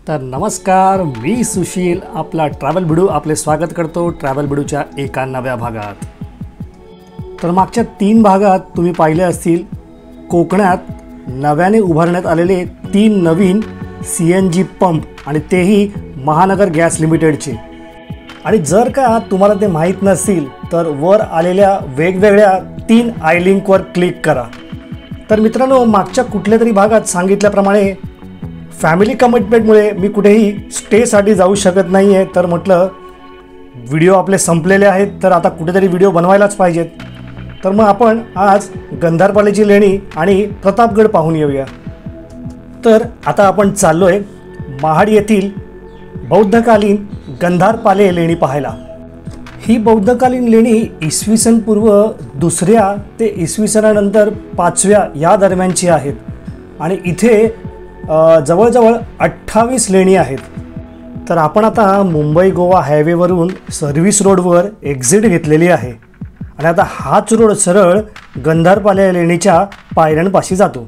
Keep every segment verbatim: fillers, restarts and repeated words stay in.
तर नमस्कार, मी सुशील आपला ट्रॅव्हल बिडू आपले स्वागत करतो ट्रॅव्हल बिडूच्या एका नव्या भागात। तर मागच्या तीन भागात तुम्ही पाहिले असतील कोकणात नव्याने उभारण्यात आलेले तीन नवीन सी एन जी पंप आणि तेही महानगर गॅस लिमिटेडचे। आणि जर का तुम्हाला ते माहीत नसेल तर वर आलेल्या वेगवेगळ्या तीन आय लिंकवर क्लिक करा। तर मित्रांनो, मागच्या कुठल्या तरी भागात सांगितल्याप्रमाणे फॅमिली कमिटमेंटमुळे मी कुठेही स्टेसाठी जाऊ शकत नाही आहे, तर म्हटलं व्हिडिओ आपले संपलेले आहेत तर आता कुठेतरी व्हिडिओ बनवायलाच पाहिजेत। तर मग आपण आज गंधारपालेची लेणी आणि प्रतापगड पाहून येऊया। तर आता आपण चाललो आहे महाड येथील बौद्धकालीन गंधारपाले लेणी पाहायला। ही बौद्धकालीन लेणी इसवी सन पूर्व दुसऱ्या ते इसवी सनानंतर पाचव्या या दरम्यानची आहेत आणि इथे जवळजवळ अठ्ठावीस लेणी आहेत। तर आपण आता मुंबई गोवा हायवेवरून सर्व्हिस रोडवर एक्झिट घेतलेली आहे आणि आता हाच रोड सरळ गंधारपाले लेणीच्या पायऱ्यांपाशी जातो।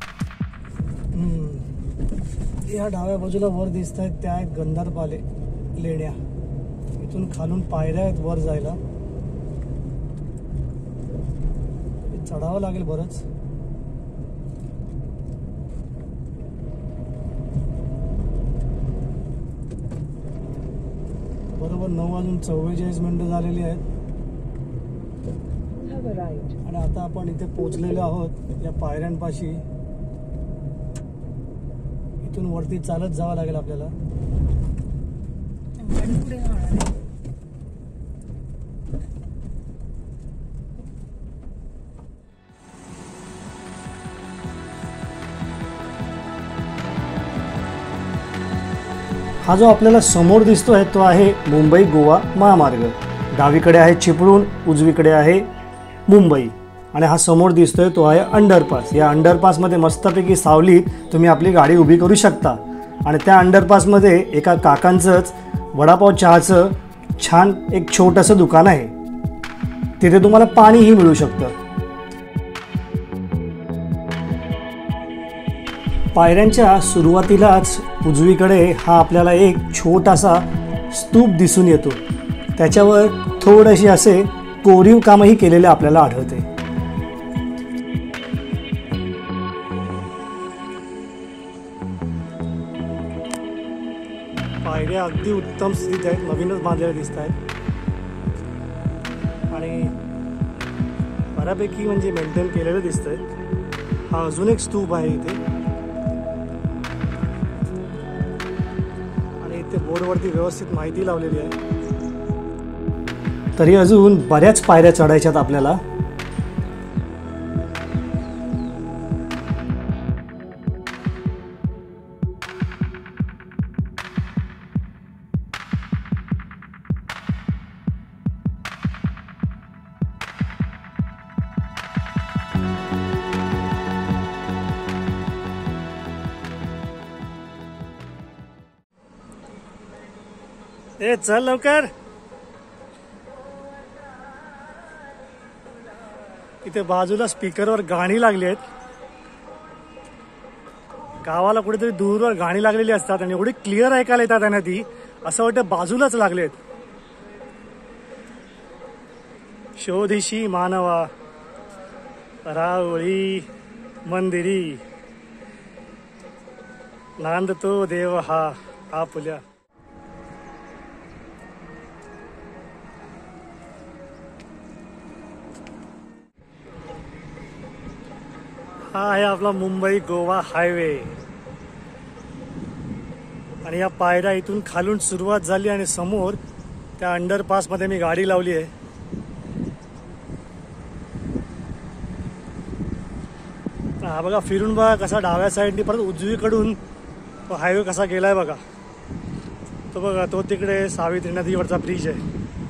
या डाव्या बाजूला वर दिसत आहेत त्या आहेत गंधारपाले लेण्या। इथून खालून पायऱ्या आहेत वर जायला, चढावं लागेल बरंच। बरोबर नऊ वाजून चव्वेचाळीस मिनिटं झालेली आहेत आणि आता आपण इथे पोहोचलेलो आहोत या पायऱ्यांपाशी। इथून वरती चालत जावं लागेल आपल्याला। हा जो आपल्याला समोर दिसतोय तो आहे मुंबई गोवा महामार्ग। डावीकडे आहे चिपळूण, उजवीकडे आहे मुंबई आणि हा समोर दिसतोय तो आहे अंडरपास। या अंडरपासमध्ये मस्तपैकी सावलीत तुम्ही आपली गाडी उभी करू शकता आणि त्या अंडरपासमध्ये एका काकांचंच वडापाव चहाचं छान एक छोटंसं दुकान आहे। तिथे तुम्हाला पाणीही मिळू शकतं। पायऱ्यांच्या सुरुवातीलाच उजवीकडे हा आपल्याला एक छोटासा स्तूप दिसून येतो, त्याच्यावर थोडेसे असे कोरीव कामही केलेले आपल्याला आढळते। पायऱ्या अगदी उत्तम स्थितीत आहेत, नवीनच बांधलेल्या दिसत आहेत आणि बऱ्यापैकी म्हणजे मेंटेन केलेलं दिसतंय। हा अजून एक स्तूप आहे इथे आणि इथे बोर्डवरती व्यवस्थित माहिती लावलेली आहे। तरी अजून बऱ्याच पायऱ्या चढायच्यात आपल्याला। ए चल लवकर। इथे बाजूला स्पीकरवर गाणी लागली आहेत। गावाला कुठेतरी दूरवर गाणी लागलेली असतात आणि एवढी क्लिअर ऐकायला येतात त्यांना, ती असं वाटतं बाजूलाच लागलेत। शोधिशी मानवा रावळी मंदिरी नांदतो देव हा आपुल्या। हा आहे आपला मुंबई गोवा हायवे आणि या पायऱ्या इथून खालून सुरुवात झाली आणि समोर त्या अंडरपासमध्ये मी गाडी लावली आहे। हा बघा, फिरून बघा कसा डाव्या साईडनी परत उजवीकडून तो हायवे कसा गेलाय बघा। तो बघा, तो तिकडे सावित्री नदीवरचा ब्रिज आहे।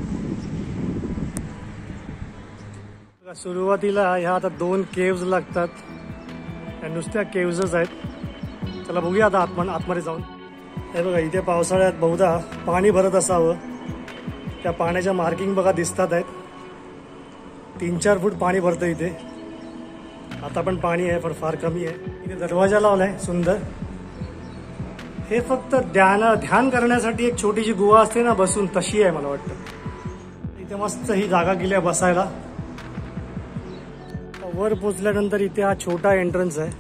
सुरुवातीला ह्या आता दोन केव्ज लागतात, नुसत्या केव्जच आहेत। चला बघूया आता आतमध्ये आतमध्ये जाऊन। हे बघा, इथे पावसाळ्यात बहुधा पाणी भरत असावं। त्या पाण्याच्या मार्किंग बघा दिसतात आहेत, तीन चार फूट पाणी भरतं इथे। आता पण पाणी आहे पण फार कमी आहे। इथे दरवाजा लावलाय सुंदर हे फक्त ध्यान ध्यान करण्यासाठी एक छोटीशी गुहा असते ना बसून, तशी आहे मला वाटतं. इथे मस्त ही जागा केली आहे बसायला. वर पोचल्यानंतर इथे हा छोटा एंट्रन्स आहे.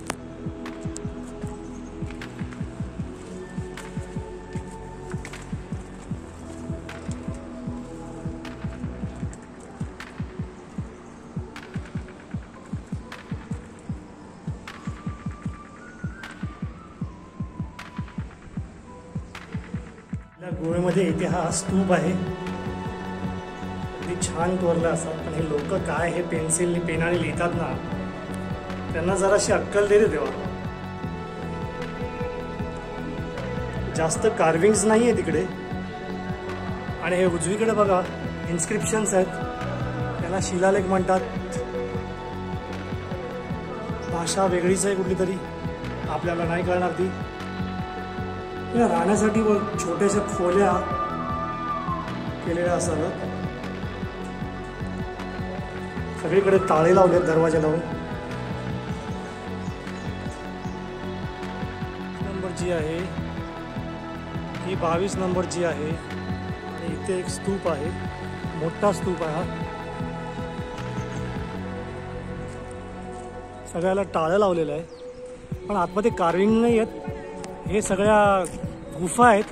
गोव्यामध्ये इथे हा स्तूप आहे. अगदी छान कोरला असतात. पण हे लोक काय हे पेन्सिल पेनाने लिहितात ना, त्यांना जराशी अक्कल दे रे देवा. जास्त कार्विंग्स नाही आहे तिकडे. आणि हे उजवीकडे बघा इन्स्क्रिप्शन्स आहेत. त्याला शिलालेख म्हणतात. भाषा वेगळीच आहे कुठली तरी, आपल्याला नाही कळणार ती. राहण्यासाठी व छोट्याशा खोल्या केलेल्या असाव्यात. सगळीकडे ताळे लावलेत दरवाजा लावून. नंबरची आहे ही, बावीस नंबरची आहे. इथे एक स्तूप आहे, मोठा स्तूप आहे हा. सगळ्याला टाळं लावलेलं आहे. पण आतमध्ये कार्विंग नाही आहेत. हे सगळ्या गुफा आहेत.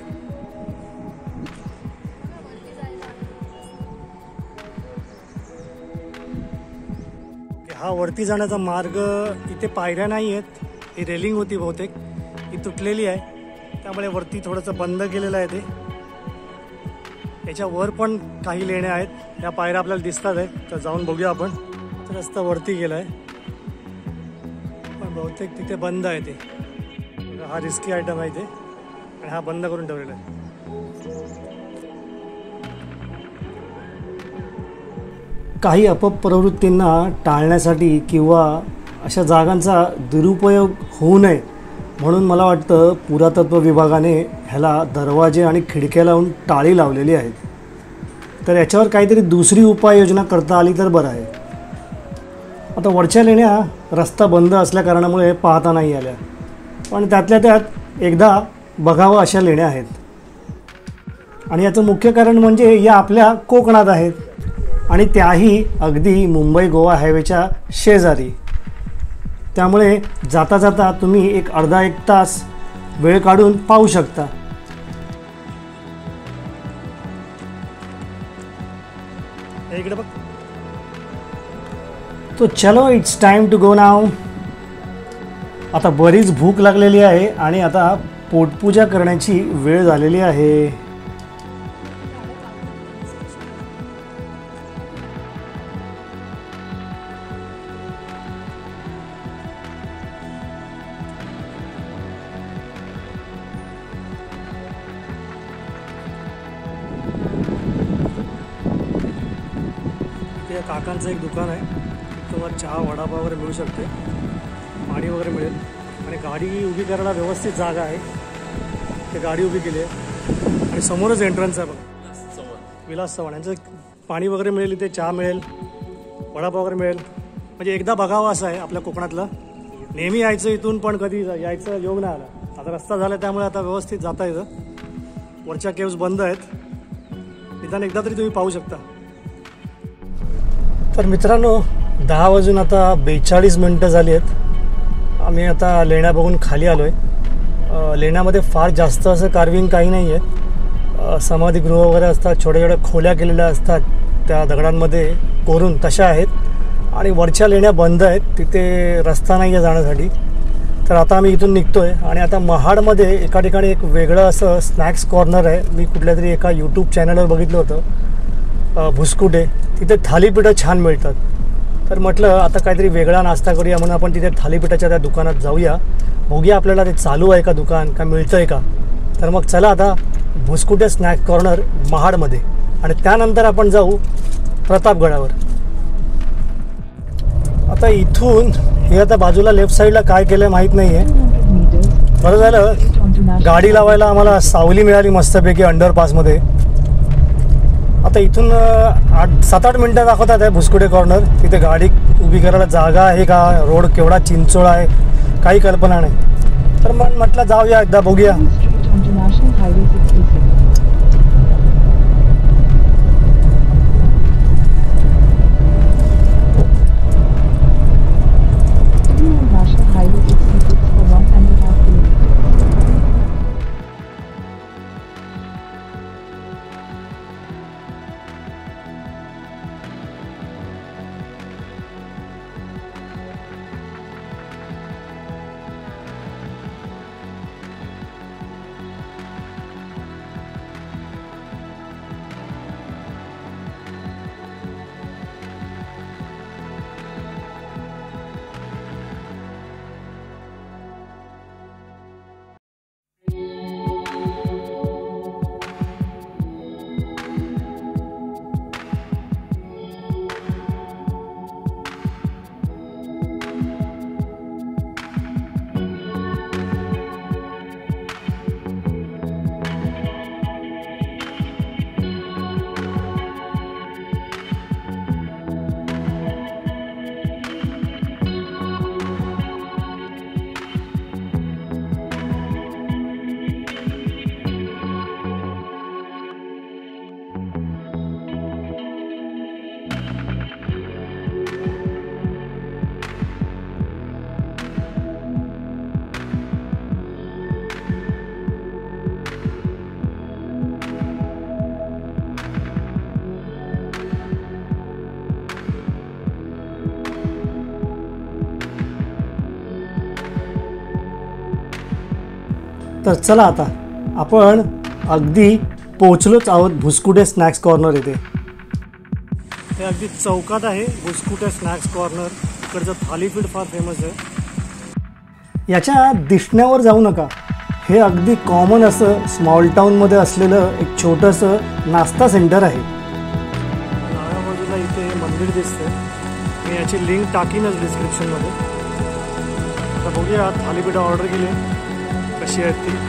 हा वरती जाण्याचा मार्ग, इथे पायऱ्या नाही आहेत. ही रेलिंग होती बहुतेक, ही तुटलेली आहे. त्यामुळे वरती थोडंसं बंद केलेलं आहे ते. याच्या वर पण काही लेण्या आहेत. या पायऱ्या आपल्याला दिसतात आहेत, तर जाऊन बघूया आपण. तर रस्ता वरती गेला आहे, पण बहुतेक तिथे बंद आहे ते. हा रिस्की आयटम आहे ते, आणि हा बंद करून ठेवलेला आहे. काही अपप्रवृत्तींना टाळण्यासाठी किंवा अशा जागांचा दुरुपयोग होऊ नये म्हणून मला वाटतं पुरातत्व विभागाने ह्याला दरवाजे आणि खिडक्या लावून टाळी लावलेली आहेत. तर याच्यावर काहीतरी दुसरी उपाययोजना करता आली तर बरं आहे. आता वरच्या लेण्या रस्ता बंद असल्या कारणामुळे पाहता नाही आल्या, पण त्यातल्या त्यात एकदा बघावं अशा लेण्या आहेत. आणि याचं मुख्य कारण म्हणजे या आपल्या कोकणात आहेत, आणि त्याही अगदी मुंबई गोवा हायवेच्या शेजारी. त्यामुळे जाता जाता तुम्ही एक अर्धा एक तास वेळ काढून पाहू शकता. इकडे बघ. तो चलो, इट्स टाइम टू गो नाव. आता बरीच भूक लागलेली आहे आणि आता पोटपूजा करण्याची वेळ झालेली आहे. इथे काकांचं एक दुकान आहे. तुम्हाला चहा वडापाव वगैरे मिळू शकते, पाणी वगैरे मिळेल, आणि गाडी उभी करायला व्यवस्थित जागा आहे. ते गाडी उभी केली आहे आणि समोरच एंट्रन्स आहे बघा, विलास चव्हाण यांचं. पाणी वगैरे मिळेल, इथे चहा मिळेल, वडापाव वगैरे मिळेल. म्हणजे एकदा बघावं असं आहे आपल्या कोकणातलं. नेहमी यायचं इथून, पण कधी यायचं योग नाही आला. आता रस्ता झाला त्यामुळे आता व्यवस्थित जाता येतं. वरच्या केव्ज बंद आहेत, निदान एकदा तरी तुम्ही पाहू शकता. तर मित्रांनो, दहा वाजून आता बेचाळीस मिनटं झाली आहेत. आम्ही आता लेण्या बघून खाली आलो आहे. लेण्यामध्ये फार जास्त असं कार्विंग काही नाही आहे. समाधीगृह वगैरे असतात, छोट्या छोट्या खोल्या केलेल्या असतात त्या दगडांमध्ये कोरून, तशा आहेत. आणि वरच्या लेण्या बंद आहेत, तिथे रस्ता नाही आहे जाण्यासाठी. तर आता आम्ही इथून निघतो आहे आणि आता महाडमध्ये एका ठिकाणी एक वेगळं असं स्नॅक्स कॉर्नर आहे. मी कुठल्या तरी एका यूट्यूब चॅनलवर बघितलं होतं, भुसकुटे. तिथे थालीपीठं छान मिळतात. तर म्हटलं आता काहीतरी वेगळा नाश्ता करूया म्हणून आपण तिथे थालीपीठाच्या त्या दुकानात जाऊया. बघूया आपल्याला ते चालू आहे का दुकान, का मिळतं आहे का. तर मग चला आता भुसकुटे स्नॅक कॉर्नर महाडमध्ये, आणि त्यानंतर आपण जाऊ प्रतापगडावर. आता इथून हे आता बाजूला लेफ्ट साईडला काय केलं माहीत नाही आहे. बरं झालं गाडी लावायला आम्हाला सावली मिळाली मस्तपैकी अंडरपासमध्ये. आता इथून आठ सात आठ मिनटं दाखवतात आहे भुसकुटे कॉर्नर. तिथे गाडी उभी करायला जागा आहे का, रोड केवढा चिंचोळा आहे, काही कल्पना नाही. तर मग म्हटलं जाऊया एकदा बघूया. International Highway sixty-six. National Highway sixty-six for one and a half kilometers. तर चला आता आपण अगदी पोचलोच आहोत भुसकुटे स्नॅक्स कॉर्नर येथे. हे अगदी चौकात आहे भुसकुटे स्नॅक्स कॉर्नर. इकडचं थालीपीठ फार फेमस आहे. याच्या दिसण्यावर जाऊ नका. हे अगदी कॉमन असं स्मॉल टाऊनमध्ये असलेलं एक छोटंसं नाश्ता सेंटर आहे. डाव्या बाजूला इथे मंदिर दिसते. मी याची लिंक टाकीनच डिस्क्रिप्शनमध्ये. आता बघूया थालीपीठ ऑर्डर केली कशी आहेत ती.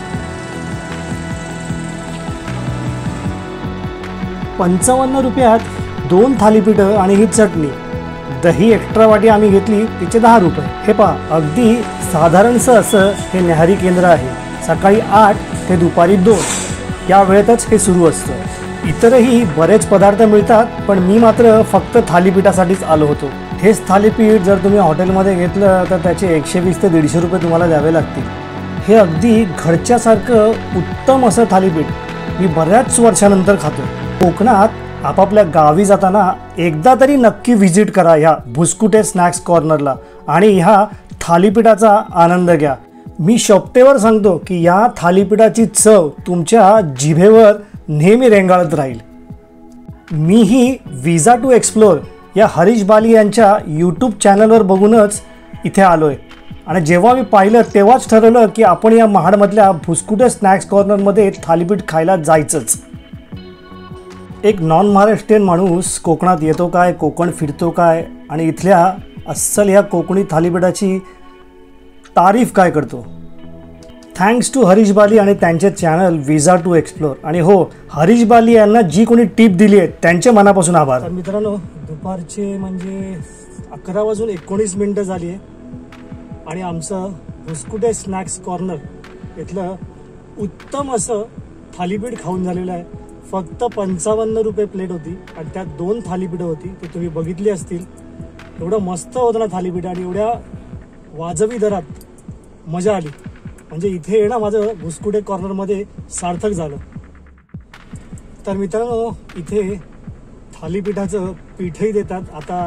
पंचावन्न रुपयात दोन थालीपीठं आणि ही चटणी. दही एक्स्ट्रा वाटी आम्ही घेतली तिचे दहा रुपये. हे पहा अगदी साधारणसं असं हे न्याहारी केंद्र आहे. सकाळी आठ ते दुपारी दोन या वेळेतच हे सुरू असतं. इतरही बरेच पदार्थ मिळतात पण मी मात्र फक्त थालीपीठासाठीच आलो होतो. हेच थालीपीठ जर तुम्ही हॉटेलमध्ये घेतलं तर त्याचे एकशे वीस ते दीडशे रुपये तुम्हाला द्यावे लागतील. हे अगदी घरच्यासारखं उत्तम असं थालीपीठ मी बऱ्याच वर्षानंतर खातो. कोकणात आपापल्या गावी जाताना एकदा तरी नक्की व्हिजिट करा ह्या भुसकुटे स्नॅक्स कॉर्नरला आणि ह्या थालीपीठाचा आनंद घ्या. मी शपथेवर सांगतो की या थालीपीठाची चव तुमच्या जिभेवर नेहमी रेंगाळत राहील. मीही विजा टू एक्सप्लोर या हरीश बाली यांच्या यूट्यूब चॅनलवर बघूनच इथे आलो आहे आणि जेव्हा मी पाहिलं तेव्हाच ठरवलं की आपण या महाडमधल्या भुसकुटे स्नॅक्स कॉर्नरमध्ये थालीपीठ खायला जायचंच. एक नॉन महाराष्ट्रीयन माणूस कोकणात येतो काय, कोकण फिरतो काय आणि इथल्या अस्सल ह्या कोकणी थालीपीठाची तारीफ काय करतो. थँक्स टू हरीश बाली आणि त्यांचे चॅनल विजा टू एक्सप्लोर. आणि हो, हरीश बाली यांना जी कोणी टिप दिली आहे त्यांचे मनापासून आभार. तर मित्रांनो, दुपारचे म्हणजे अकरा वाजून एकोणीस मिनटं झाली आहे आणि आमचं भुसकुटे स्नॅक्स कॉर्नर इथलं उत्तम असं थालीपीठ खाऊन झालेलं आहे. फक्त पंचावन्न रुपये प्लेट होती आणि त्यात दोन थालीपीठं होती. ते तुम्ही बघितली असतील. एवढं मस्त होतं ना थालीपीठ आणि एवढ्या वाजवी दरात मजा आली. म्हणजे इथे येणं माझं भुसकुटे कॉर्नरमध्ये सार्थक झालं. तर मित्रांनो, इथे थालीपीठाचं पीठही देतात. आता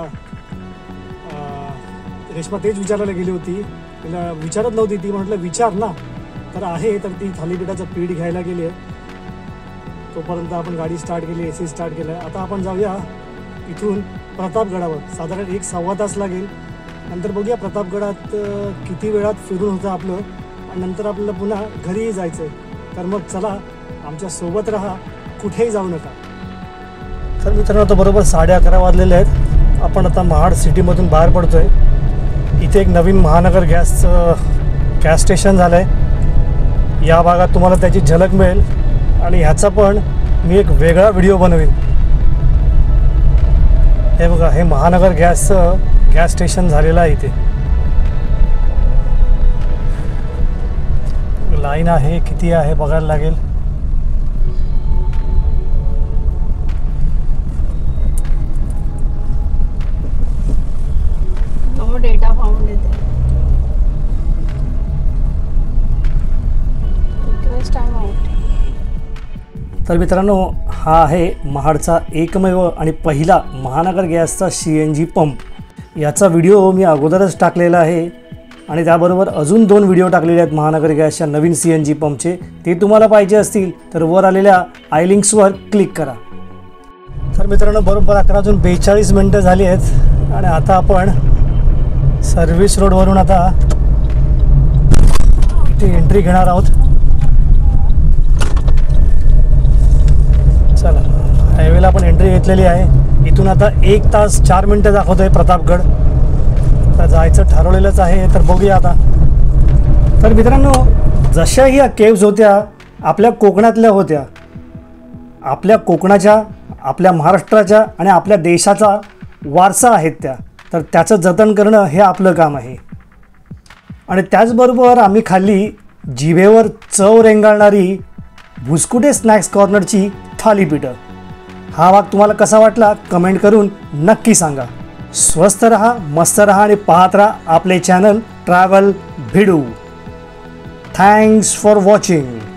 रेश्मा तेच विचारायला गेली होती. तिला विचारत नव्हती ती, म्हटलं विचार ना. तर आहे, तर ती थालीपीठाचं पीठ घ्यायला गेली आहे. तोपर्यंत आपण गाडी स्टार्ट केली, ए सी स्टार्ट केलं. आता आपण जाऊया इथून प्रतापगडावर. साधारण एक सव्वा तास लागेल. नंतर बघूया प्रतापगडात किती वेळात फिरून होतं आपलं आणि नंतर आपल्याला पुन्हा घरीही जायचं आहे. तर मग चला, आमच्या सोबत राहा, कुठेही जाऊ नका. तर मित्रांनो, आता बरोबर साडे अकरा वाजलेले आहेत. आपण आता महाड सिटीमधून बाहेर पडतो आहे. इथे एक नवीन महानगर गॅसचं गॅस स्टेशन झालं आहे. या भागात तुम्हाला त्याची झलक मिळेल आणि ह्याचा पण मी एक वेगळा व्हिडिओ बनवेन. हे बघा, हे महानगर गॅसचं गॅस स्टेशन झालेलं आहे इथे. लाईन आहे, किती आहे बघायला लागेल. नो डेटा फाउंड येते. Request time out. तर मित्रांनो, हा आहे महाडचा एकमेव आणि पहिला महानगर गॅसचा सी एन जी पंप. याचा व्हिडिओ मी अगोदरच टाकलेला आहे आणि त्याबरोबर अजून दोन व्हिडिओ टाकलेले आहेत महानगर गॅसच्या नवीन सी एन जी पंपचे. ते तुम्हाला पाहिजे असतील तर वर आलेल्या आय लिंक्सवर क्लिक करा. तर मित्रांनो, बरोबर अकरा वाजून बेचाळीस मिनटं झाली आहेत आणि आता आपण सर्व्हिस रोडवरून आता इथे एंट्री घेणार आहोत. चला, हायवेला आपण एंट्री घेतलेली आहे. इथून आता एक तास चार मिनटं दाखवत आहे प्रतापगड. तर जायचं ठरवलेलंच आहे, तर बघूया आता. तर मित्रांनो, जशा ह्या केव्ज होत्या आपल्या कोकणातल्या होत्या, आपल्या कोकणाच्या, आपल्या महाराष्ट्राच्या आणि आपल्या देशाचा वारसा आहेत त्या. तर त्याचं जतन करणं हे आपलं काम आहे. आणि त्याचबरोबर आम्ही खाल्ली जिभेवर चव रेंगाळणारी भुसकुटे स्नॅक्स कॉर्नरची थालीपीठं. हा भाग तुम्हाला कसा वाटला कमेंट करून नक्की सांगा. स्वस्थ रहा, मस्त रहा आणि पाहत रहा आपले channel travel Bhidu. Thanks for watching.